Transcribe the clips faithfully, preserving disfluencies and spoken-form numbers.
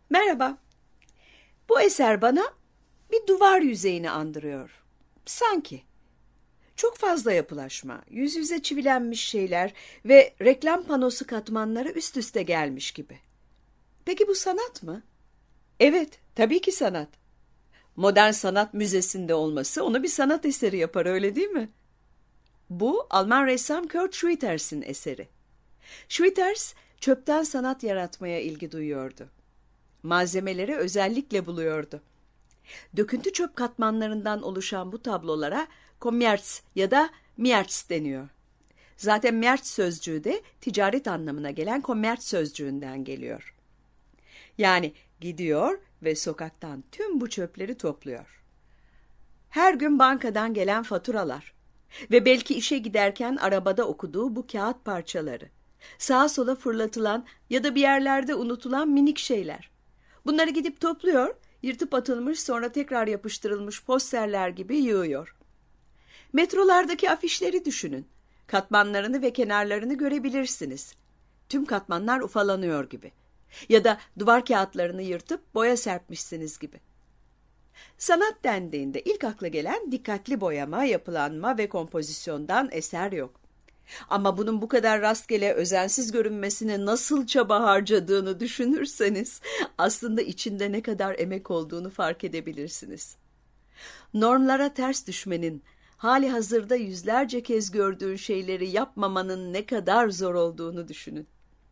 Merhaba. Bu eser bana bir duvar yüzeyini andırıyor. Sanki. Çok fazla yapılaşma, yüz yüze çivilenmiş şeyler ve reklam panosu katmanları üst üste gelmiş gibi. Peki bu sanat mı? Evet, tabii ki sanat. Modern Sanat Müzesi'nde olması onu bir sanat eseri yapar, öyle değil mi? Bu Alman ressam Kurt Schwitters'in eseri. Schwitters çöpten sanat yaratmaya ilgi duyuyordu. Malzemeleri özellikle buluyordu. Döküntü çöp katmanlarından oluşan bu tablolara Kommerz ya da Mierz deniyor. Zaten Mierz sözcüğü de ticaret anlamına gelen Kommerz sözcüğünden geliyor. Yani gidiyor ve sokaktan tüm bu çöpleri topluyor. Her gün bankadan gelen faturalar ve belki işe giderken arabada okuduğu bu kağıt parçaları, sağa sola fırlatılan ya da bir yerlerde unutulan minik şeyler. Bunları gidip topluyor, yırtıp atılmış sonra tekrar yapıştırılmış posterler gibi yığıyor. Metrolardaki afişleri düşünün. Katmanlarını ve kenarlarını görebilirsiniz. Tüm katmanlar ufalanıyor gibi. Ya da duvar kağıtlarını yırtıp boya serpmişsiniz gibi. Sanat dendiğinde ilk akla gelen dikkatli boyama, yapılanma ve kompozisyondan eser yok. Ama bunun bu kadar rastgele, özensiz görünmesine nasıl çaba harcadığını düşünürseniz aslında içinde ne kadar emek olduğunu fark edebilirsiniz. Normlara ters düşmenin, hali hazırda yüzlerce kez gördüğün şeyleri yapmamanın ne kadar zor olduğunu düşünün.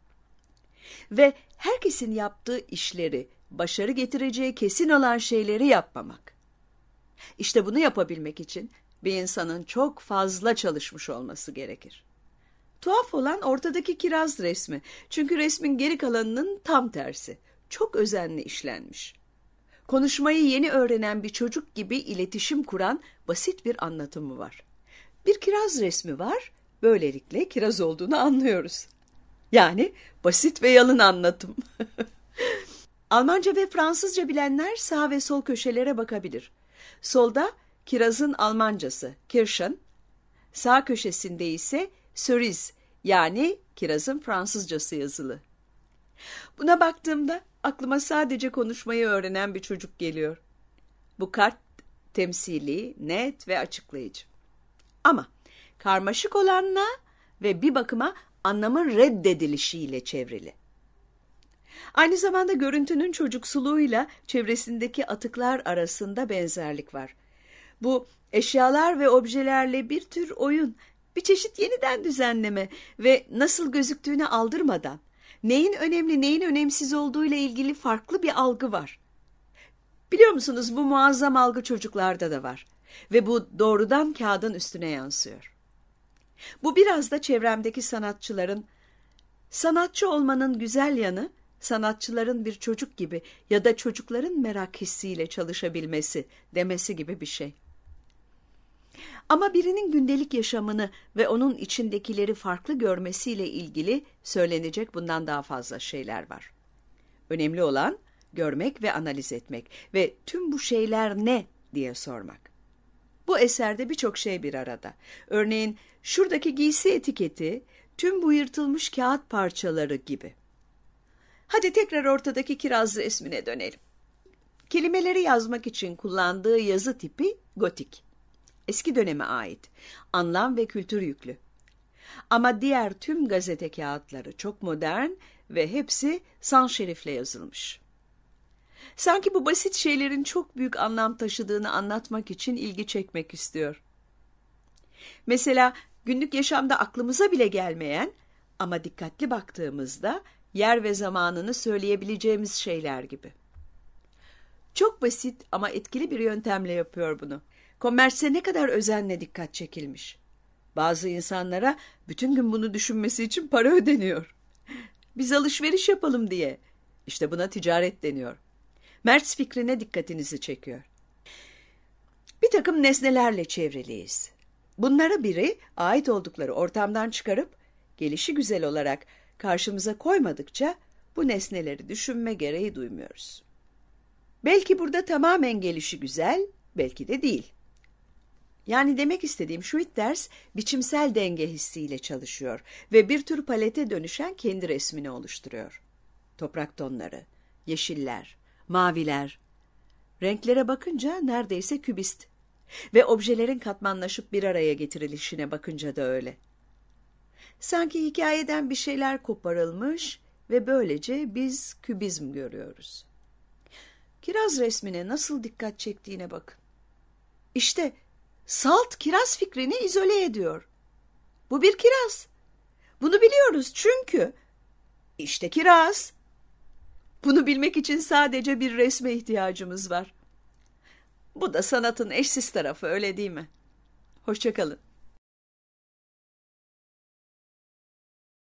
Ve herkesin yaptığı işleri, başarı getireceği kesin olan şeyleri yapmamak. İşte bunu yapabilmek için bir insanın çok fazla çalışmış olması gerekir. Tuhaf olan ortadaki kiraz resmi. Çünkü resmin geri kalanının tam tersi. Çok özenli işlenmiş. Konuşmayı yeni öğrenen bir çocuk gibi iletişim kuran basit bir anlatımı var. Bir kiraz resmi var, böylelikle kiraz olduğunu anlıyoruz. Yani basit ve yalın anlatım. Almanca ve Fransızca bilenler sağ ve sol köşelere bakabilir. Solda kirazın Almancası, Kirschen, sağ köşesinde ise cerise yani kirazın Fransızcası yazılı. Buna baktığımda aklıma sadece konuşmayı öğrenen bir çocuk geliyor. Bu kart temsili, net ve açıklayıcı. Ama karmaşık olanla ve bir bakıma anlamın reddedilişiyle çevrili. Aynı zamanda görüntünün çocuksuluğuyla çevresindeki atıklar arasında benzerlik var. Bu eşyalar ve objelerle bir tür oyun, bir çeşit yeniden düzenleme ve nasıl gözüktüğüne aldırmadan, neyin önemli neyin önemsiz olduğuyla ilgili farklı bir algı var. Biliyor musunuz, bu muazzam algı çocuklarda da var ve bu doğrudan kağıdın üstüne yansıyor. Bu biraz da çevremdeki sanatçıların, sanatçı olmanın güzel yanı, sanatçıların bir çocuk gibi ya da çocukların merak hissiyle çalışabilmesi demesi gibi bir şey. Ama birinin gündelik yaşamını ve onun içindekileri farklı görmesiyle ilgili söylenecek bundan daha fazla şeyler var. Önemli olan görmek ve analiz etmek ve tüm bu şeyler ne diye sormak. Bu eserde birçok şey bir arada. Örneğin şuradaki giysi etiketi, tüm bu yırtılmış kağıt parçaları gibi. Hadi tekrar ortadaki kiraz resmine dönelim. Kelimeleri yazmak için kullandığı yazı tipi gotik. Eski döneme ait, anlam ve kültür yüklü. Ama diğer tüm gazete kağıtları çok modern ve hepsi sans serifle yazılmış. Sanki bu basit şeylerin çok büyük anlam taşıdığını anlatmak için ilgi çekmek istiyor. Mesela günlük yaşamda aklımıza bile gelmeyen ama dikkatli baktığımızda yer ve zamanını söyleyebileceğimiz şeyler gibi. Çok basit ama etkili bir yöntemle yapıyor bunu. Kommerse ne kadar özenle dikkat çekilmiş. Bazı insanlara bütün gün bunu düşünmesi için para ödeniyor. Biz alışveriş yapalım diye. İşte buna ticaret deniyor. Merz fikrine dikkatinizi çekiyor. Bir takım nesnelerle çevriliyiz. Bunlara biri ait oldukları ortamdan çıkarıp gelişi güzel olarak karşımıza koymadıkça bu nesneleri düşünme gereği duymuyoruz. Belki burada tamamen gelişi güzel, belki de değil. Yani demek istediğim Schwitters biçimsel denge hissiyle çalışıyor ve bir tür palete dönüşen kendi resmini oluşturuyor. Toprak tonları, Yeşiller, maviler. Renklere bakınca neredeyse kübist. Ve objelerin katmanlaşıp bir araya getirilişine bakınca da öyle. Sanki hikayeden bir şeyler koparılmış ve böylece biz kübizm görüyoruz. Kiraz resmine nasıl dikkat çektiğine bakın. İşte salt kiraz fikrini izole ediyor. Bu bir kiraz. Bunu biliyoruz çünkü işte kiraz. Bunu bilmek için sadece bir resme ihtiyacımız var. Bu da sanatın eşsiz tarafı, öyle değil mi? Hoşça kalın.